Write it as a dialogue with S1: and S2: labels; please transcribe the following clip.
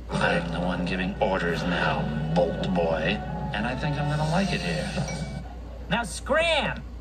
S1: I'm the one giving orders now, Bolt Boy. And I think I'm gonna like it here.
S2: Now, Scram!